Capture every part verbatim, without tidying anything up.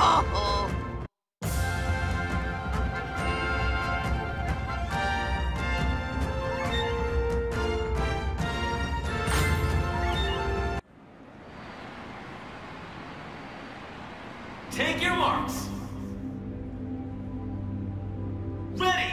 Take your marks. Ready.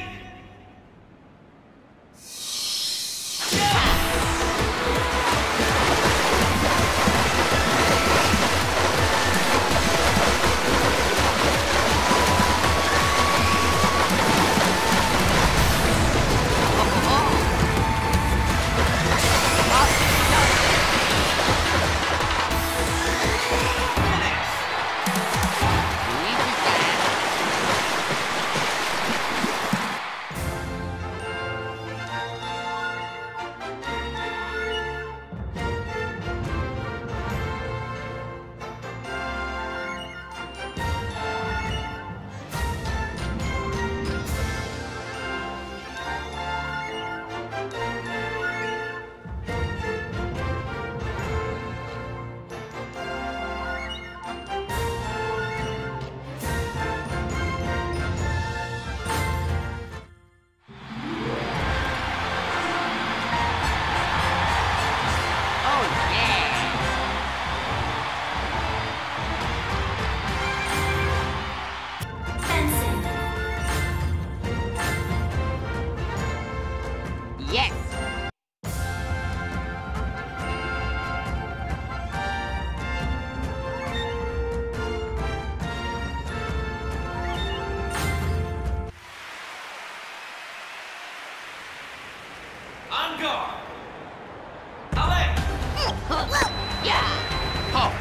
On guard. Allez. Yeah. Ho.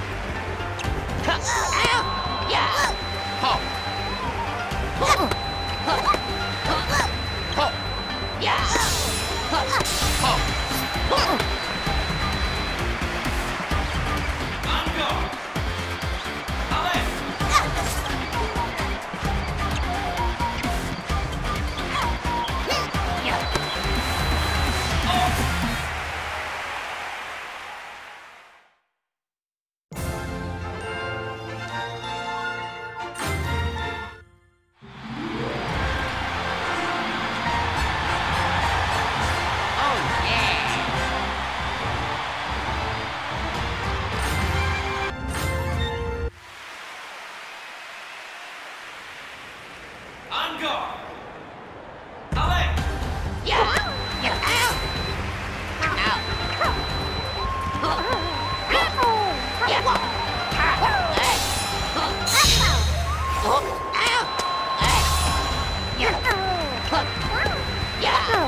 Yeah. Ho. Ho. Yeah. Ho. On guard. Allez. On guard. Allez. Yeah. Yeah. Ow. Ow. Yeah. Hey. Ow. Hey. Yeah. Yeah.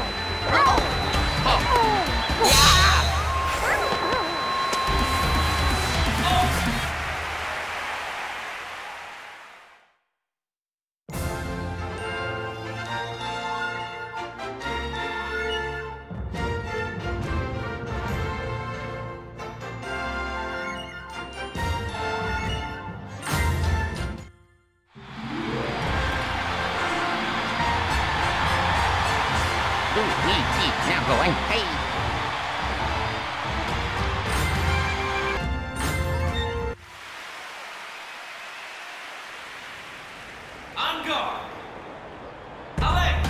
Ooh, we keep now going. Hey. On guard. Allez.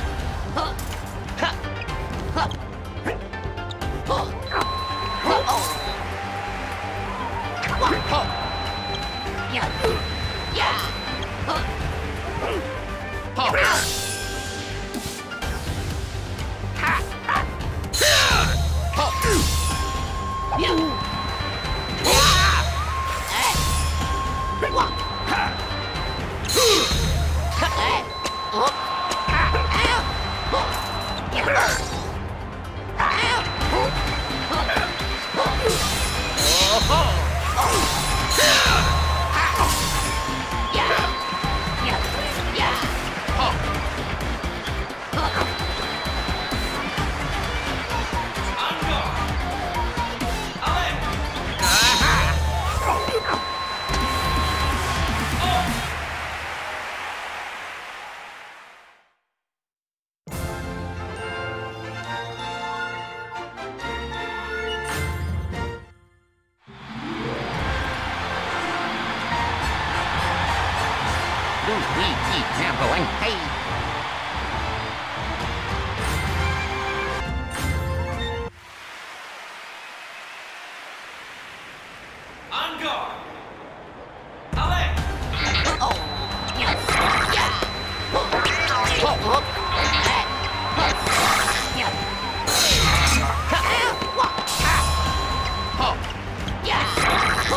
Yeah. Yeah. On guard. Allez. Ui, ui, ui, nè cậu anh. Hay. On guard. Allez. Oh. Yeah. Yeah. Ho. Hey. Yeah. Ow. Wah. Ha. Ho. Yeah. Ho.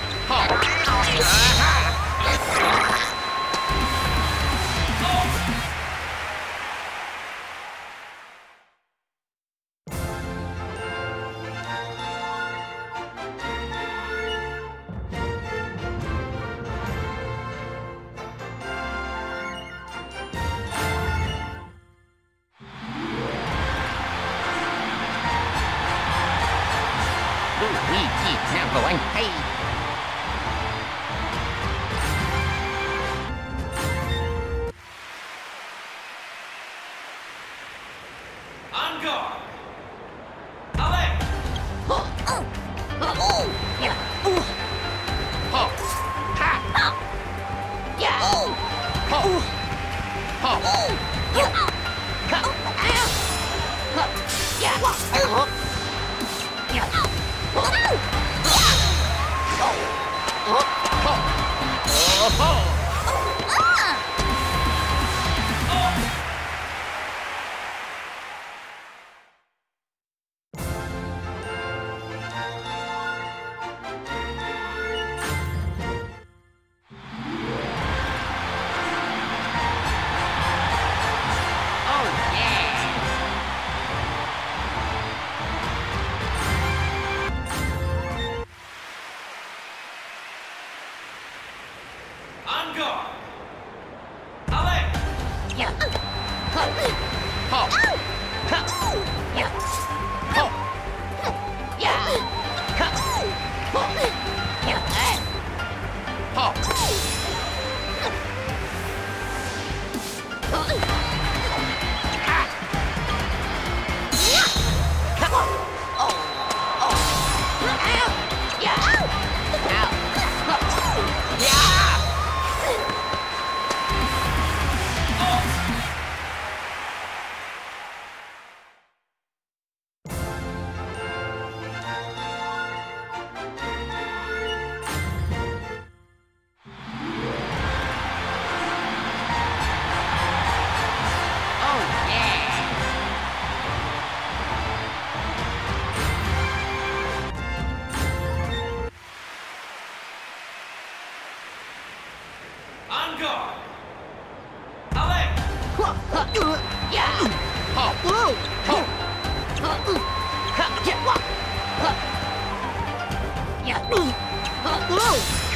Ui, ui, ui, nè cậu anh. Hay. On guard. Allez. Oh. Oh. Yeah. Ooh. Ho. Ha. Yeah. Ooh. Ho. Ho. Ooh. Yeah. Ha. Ow. Huh. Yeah. Uh-huh. Yeah. Oh. Oh. Oh. Ho. Oh, ho. Ah. Oh, yeah. On guard. Allez. Yeah. Huh. Ho. Ow. Ha. Yeah. Ho. Yeah. Ha. Yeah. Hey. Ho. Oh, yeah. On guard. Allez. Yeah. Ho. Whoa. Ho. Yeah. Yeah. Whoa.